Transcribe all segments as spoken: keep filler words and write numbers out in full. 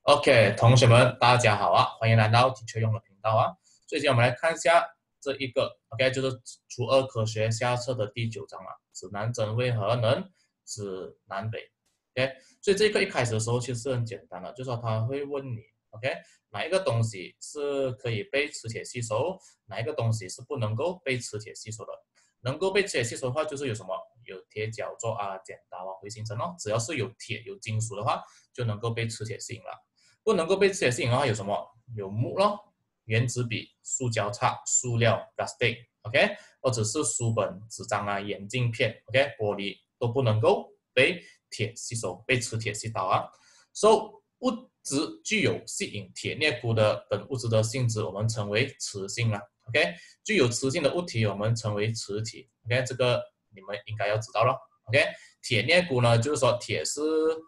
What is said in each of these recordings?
OK，同学们，大家好啊，欢迎来到体车用的频道啊。最近我们来看一下这一个 OK，就是初二科学下册的第九章啊，指南针为何能指南北。OK，所以这个一开始的时候其实很简单的，就是说他会问你 OK，哪一个东西是可以被磁铁吸收，哪一个东西是不能够被磁铁吸收的。能够被磁铁吸收的话，就是有什么有铁角座啊、剪刀啊、回形针哦，只要是有铁有金属的话，就能够被磁铁吸引了。不能够被磁铁吸引的话有什么？有木咯，原子笔、塑胶擦、塑料 （plastic），OK， 或者是书本、纸张啊、眼镜片 ，OK， 玻璃都不能够被铁吸收，被磁铁吸到啊。So 物质具有吸引铁、镍、钴的等物质的性质，我们称为磁性啊。OK， 具有磁性的物体我们称为磁体。OK， 这个你们应该要知道了。OK， 铁、镍、钴呢，就是说铁是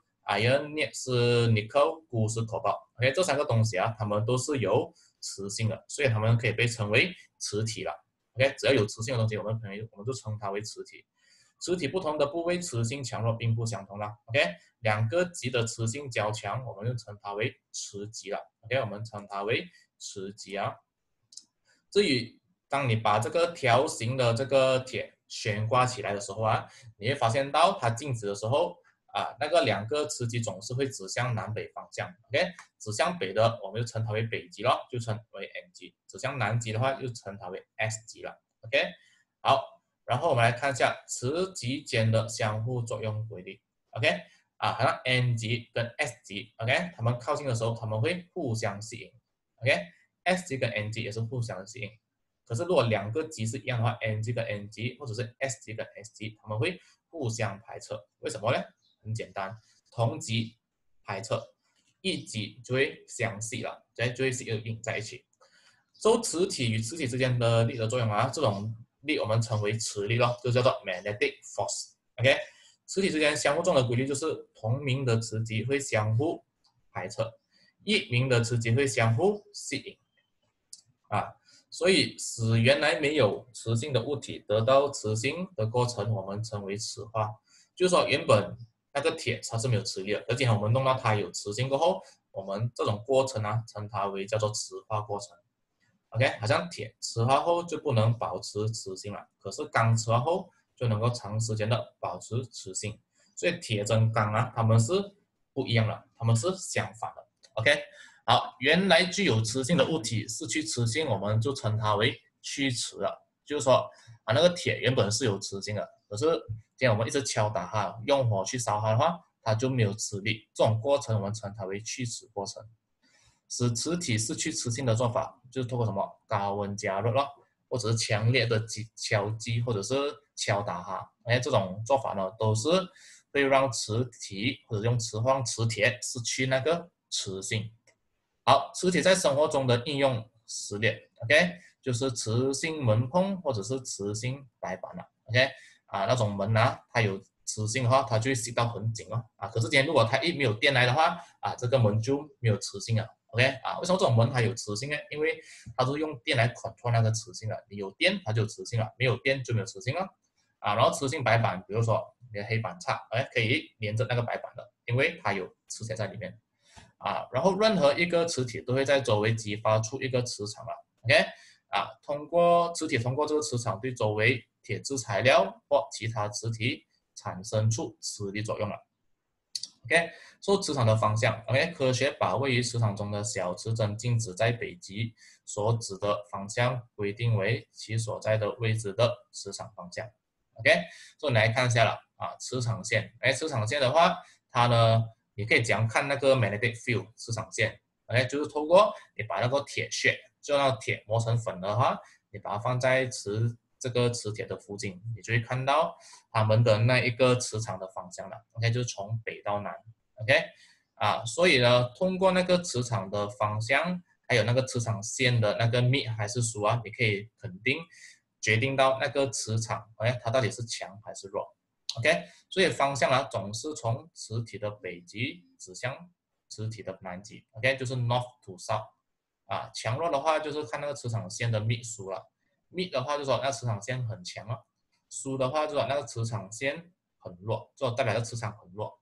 iron 镍是 nickel， 钴是 cobalt，OK， 这三个东西啊，它们都是有磁性的，所以它们可以被称为磁体了。OK， 只要有磁性的东西，我们可能我们就称它为磁体。磁体不同的部位磁性强弱并不相同啦。OK， 两个极的磁性较强，我们就称它为磁极了。OK， 我们称它为磁极啊。至于当你把这个条形的这个铁悬挂起来的时候啊，你会发现到它静止的时候。啊，那个两个磁极总是会指向南北方向 ，OK， 指向北的我们就称它为北极咯，就称为 M 极；指向南极的话，就称它为 S 极了 ，OK。好，然后我们来看一下磁极间的相互作用规律 ，OK。啊，好像 N 极跟 S 极 ，OK， 它们靠近的时候，它们会互相吸引 ，OK。S 极跟 N 极也是互相吸引，可是如果两个极是一样的话 ，N 极跟 N 极或者是 S 极跟 S 极，它们会互相排斥，为什么呢？很简单，同极排斥，异极就会相吸了，对，就会吸引在一起。所以磁体与磁体之间的力的作用啊，这种力我们称为磁力咯，就叫做 magnetic force。OK， 磁体之间相互作用的规律就是同名的磁极会相互排斥，异名的磁极会相互吸引啊。所以使原来没有磁性的物体得到磁性的过程，我们称为磁化。就是说原本那个铁它是没有磁力的，而且我们弄到它有磁性过后，我们这种过程啊，称它为叫做磁化过程。OK， 好像铁磁化后就不能保持磁性了，可是钢磁化后就能够长时间的保持磁性。所以铁跟钢啊，它们是不一样的，它们是相反的。OK， 好，原来具有磁性的物体失去磁性，我们就称它为去磁了。就是说啊，那个铁原本是有磁性的，可是既然我们一直敲打它，用火去烧它的话，它就没有磁力。这种过程我们称它为去磁过程。使磁体失去磁性的做法，就是通过什么高温加热咯，或者是强烈的击敲击，或者是敲打它。哎，这种做法呢，都是会让磁体或者用磁化磁铁失去那个磁性。好，磁铁在生活中的应用实例 ，OK， 就是磁性门碰或者是磁性白板了 ，OK， 啊，那种门啊，它有磁性的话，它就会吸到很紧哦，啊，可是今天如果它一没有电来的话，啊，这个门就没有磁性了 ，OK， 啊，为什么这种门它有磁性呢？因为它是用电来 control 那个磁性的，你有电它就有磁性了，没有电就没有磁性了，啊，然后磁性白板，比如说你的黑板擦，哎，可以连着那个白板的，因为它有磁铁在里面。啊，然后任何一个磁体都会在周围激发出一个磁场了 ，OK， 啊，通过磁体通过这个磁场对周围铁质材料或其他磁体产生出磁力作用了 ，OK， 受磁场的方向 ，OK， 科学把位于磁场中的小磁针静止在北极所指的方向规定为其所在的位置的磁场方向 ，OK， 所以你来看一下了啊，磁场线，哎，磁场线的话，它呢。你可以怎样看那个 magnetic field 磁场线 ？OK， 就是透过你把那个铁屑，就那铁磨成粉的话，你把它放在磁这个磁铁的附近，你就会看到它们的那一个磁场的方向了。OK， 就是从北到南。OK， 啊，所以呢，通过那个磁场的方向，还有那个磁场线的那个密还是疏啊，你可以肯定决定到那个磁场，哎，它到底是强还是弱。OK， 所以方向啊总是从磁体的北极指向磁体的南极 ，OK， 就是 north to south。啊，强弱的话就是看那个磁场线的密疏了，密的话就说那磁场线很强了，疏的话就说那个磁场线很弱，就代表这磁场很弱。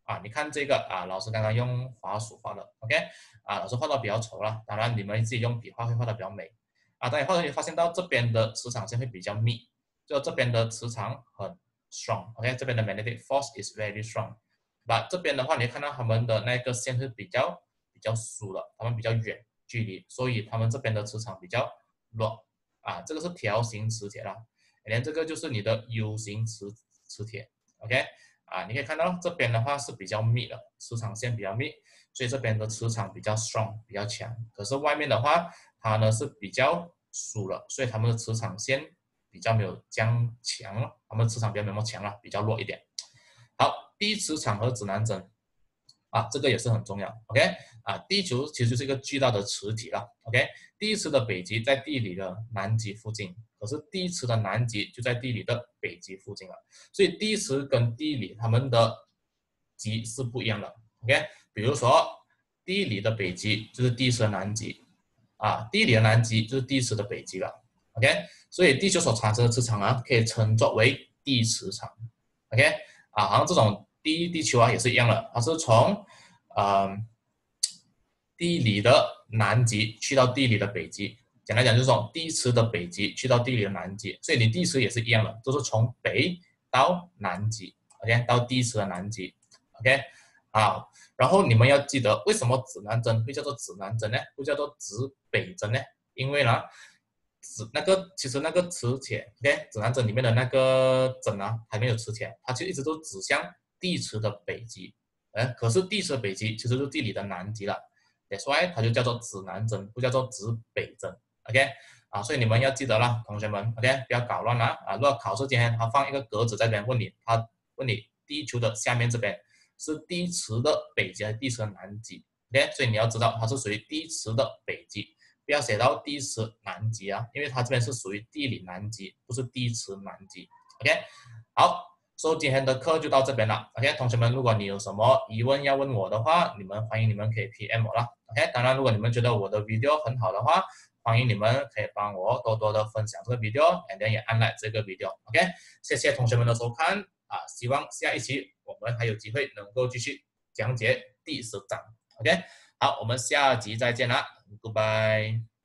啊，你看这个啊，老师刚刚用滑鼠画的 ，OK， 啊，老师画的比较丑了，当然你们自己用笔画会画的比较美。啊，当你画的你发现到这边的磁场线会比较密，就这边的磁场很 strong，OK， 这边的 magnetic force is very strong。那这边的话，你会看到他们的那个线是比较比较疏的，他们比较远距离，所以他们这边的磁场比较弱。啊，这个是条形磁铁啦，连这个就是你的 U 型磁磁铁 ，OK。啊，你可以看到这边的话是比较密的，磁场线比较密，所以这边的磁场比较 strong， 比较强。可是外面的话，它呢是比较疏了，所以它们的磁场线比较没有这样强了，它们磁场比较没那么强了，比较弱一点。好，地磁场和指南针啊，这个也是很重要 ，OK。啊，地球其实就是一个巨大的磁体了 ，OK。地磁的北极在地理的南极附近，可是地磁的南极就在地理的北极附近了，所以地磁跟地理它们的极是不一样的 ，OK。比如说地理的北极就是地磁的南极，啊，地理的南极就是地磁的北极了 ，OK。所以地球所产生的磁场啊，可以称作为地磁场 ，OK。啊，好像这种地地球啊也是一样的，它是从呃地理的南极去到地理的北极。简单讲就是从地磁的北极去到地理的南极，所以你地磁也是一样的，都是从北到南极 ，OK， 到地磁的南极 ，OK。好，然后你们要记得，为什么指南针会叫做指南针呢？会叫做指北针呢？因为呢，指那个其实那个磁铁 ，OK， 指南针里面的那个针啊，还没有磁铁，它就一直都指向地磁的北极，哎，可是地磁的北极其实就是地理的南极了 ，That's why 它就叫做指南针，不叫做指北针。OK， 啊，所以你们要记得啦，同学们 ，OK， 不要搞乱了啊！如果考试今天他放一个格子在这边问你，他问你地球的下面这边是地磁的北极还是地磁的南极 ？OK， 所以你要知道它是属于地磁的北极，不要写到地磁南极啊，因为它这边是属于地理南极，不是地磁南极。OK， 好，所以今天的课就到这边了。OK， 同学们，如果你有什么疑问要问我的话，你们欢迎你们可以 P M 我啦。OK， 当然如果你们觉得我的 video 很好的话，欢迎你们可以帮我多多的分享这个 video，and then 也按 like 这个 video，OK， 谢谢同学们的收看啊，希望下一期我们还有机会能够继续讲解第十章 ，OK， 好，我们下集再见啦 ，Goodbye。